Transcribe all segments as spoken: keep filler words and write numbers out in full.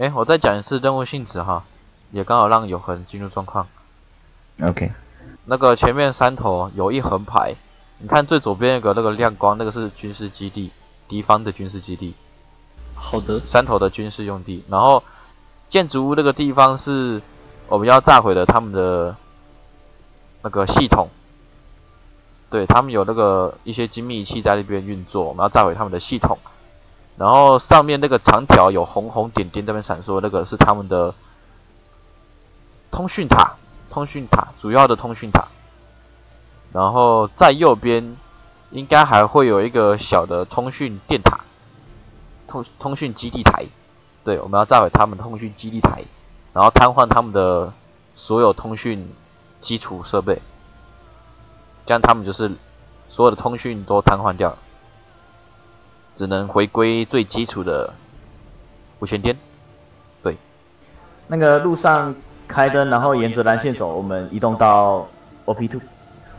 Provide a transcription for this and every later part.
哎，我再讲一次任务性质哈，也刚好让有恒进入状况。 OK。 那个前面山头有一横排，你看最左边那个那个亮光，那个是军事基地，敌方的军事基地。 好的。 山头的军事用地，然后建筑物那个地方是我们要炸毁的他们的那个系统。对，他们有那个一些精密仪器在那边运作，我们要炸毁他们的系统。然后上面那个长条有红红点点在那边闪烁，那个是他们的通讯塔，通讯塔主要的通讯塔。然后在右边应该还会有一个小的通讯电塔，通通讯基地台。对，我们要炸毁他们的通讯基地台，然后瘫痪他们的所有通讯基础设备。这样他们就是所有的通讯都瘫痪掉了，只能回归最基础的无线电。对， 那个路上开灯，然后沿着蓝线走，我们移动到 O P 二。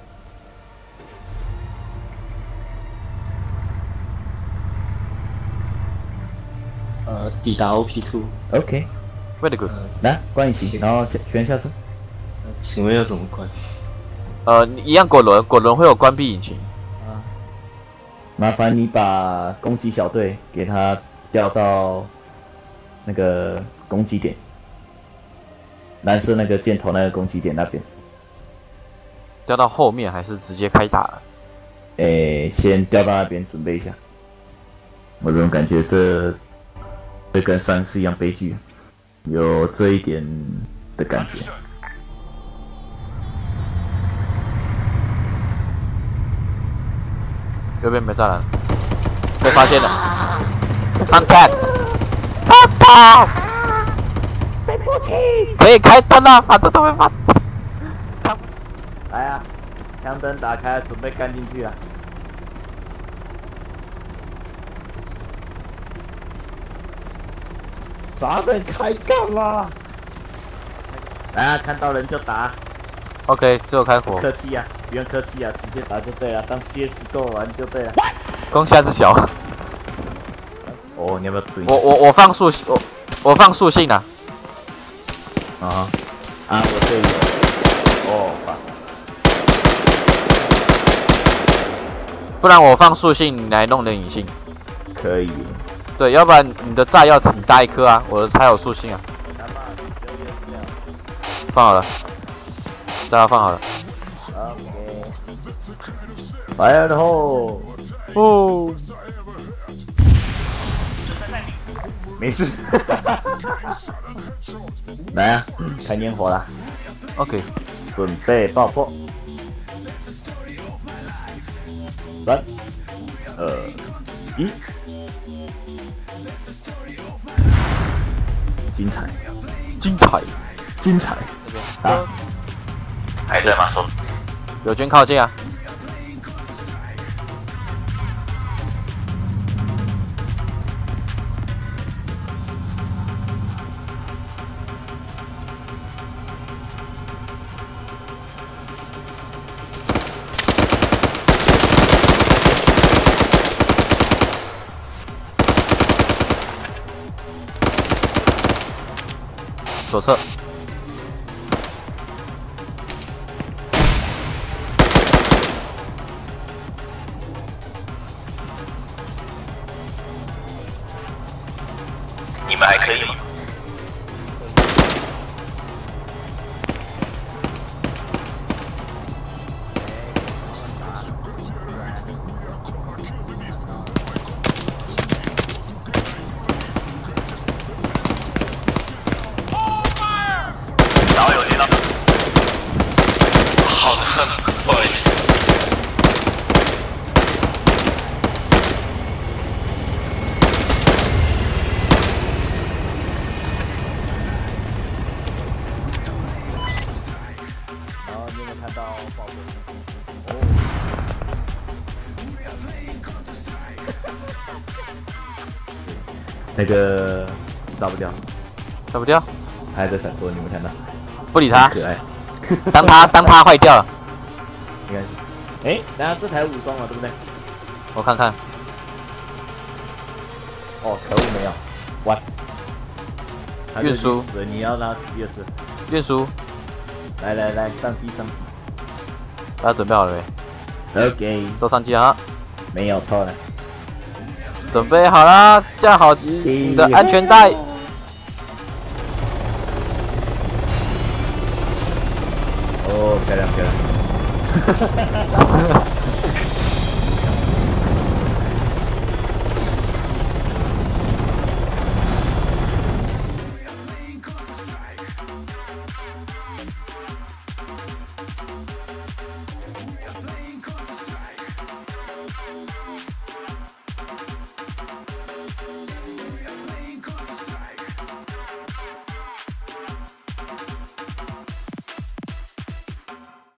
呃，抵达 O P 二。 OK。Very good。 来，关引擎，然后全下车。 请问要怎么关？ 呃，你一样滚轮，滚轮会有关闭引擎。 啊，麻烦你把攻击小队给他调到那个攻击点，蓝色那个箭头那个攻击点那边。 调到后面还是直接开打了？ 诶，先调到那边准备一下。我怎么感觉这这跟上次一样悲剧，有这一点的感觉。 右边没栅栏，被发现了 ！Contact！ 跑跑！对不起，可以开灯了，反正都会发。 来啊，枪灯打开，准备干进去啊！咱们开干啦！来啊，看到人就打。 OK， 只有开火。 不客气啊，不用客气啊，直接打就对了，当 C S 够玩就对了。 攻下是小。 哦，你要不要对？ 我我我放属我我放属性啊。 啊啊，我这里有。哦，放。 不然我放属性，你来弄点隐性。 可以。 对，要不然你的炸药很大一颗啊，我的才有属性啊。放好了。炸药放好了。 OK。Fire the hole。 哦。 没事。来啊，开烟火啦。 OK。 准备爆破。三、二、一。精彩。 精彩。 精彩。啊。还在吗？说。 友军靠近啊！左侧。 你们还可以吗？早有听到。好的，不好意思。 那个炸不掉， 炸不掉， 还在闪烁，你们看到？ 不理他， 可爱。 当他当他坏掉了， 应该是。哎，等下这台武装了，对不对？ 我看看。 哦，可恶，没有。完。 他就运输死了，你要拉死就是。 运输， 来来来，上机上机。 大家准备好了没？ OK， 都上机了哈。 没有错了。 准备好啦，架好机你的安全带。 哦，漂亮漂亮。